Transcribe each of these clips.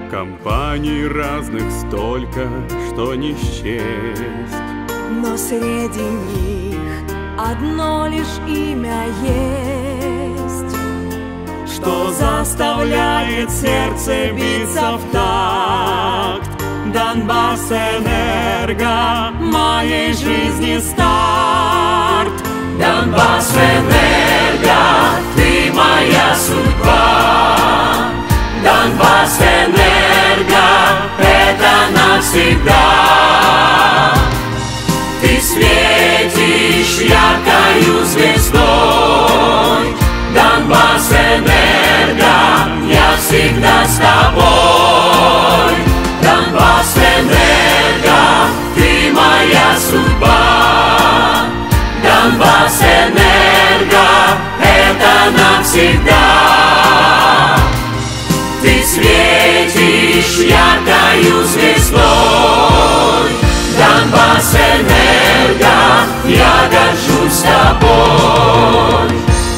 Компаний разных столько, что не счесть. Но среди них одно лишь имя есть, что заставляет сердце биться в такт. Донбассэнерго, моей жизни старт. Донбассэнерго, ты моя судьба. Донбассэнерго, это навсегда. Ты светишь яркою звездой. Донбассэнерго, я всегда с тобой. Донбассэнерго, ты моя судьба. Донбассэнерго, это навсегда. Ты светишь яркою звездой. Донбассэнерго, я горжусь тобой.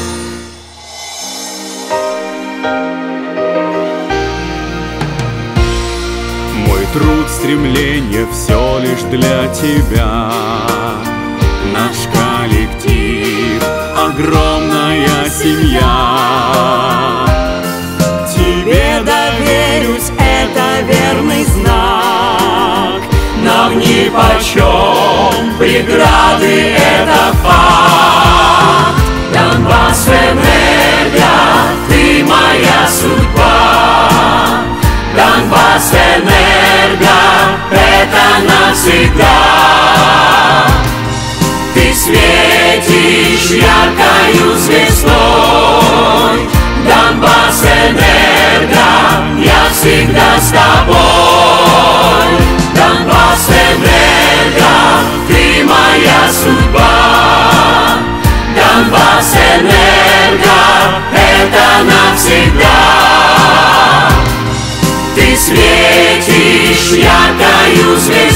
Мой труд, стремление, все лишь для тебя. Наш коллектив, огромная семья. Тебе доверюсь, это верный знак. Нам нипочем преграды, это факт. Донбассэнерго, ты моя судьба. Донбассэнерго, это навсегда. Ты светишь яркою звездой. Донбассэнерго, я всегда с тобой. Донбассэнерго, ты моя судьба. Донбассэнерго, это навсегда. Ты светишь яркою звездой.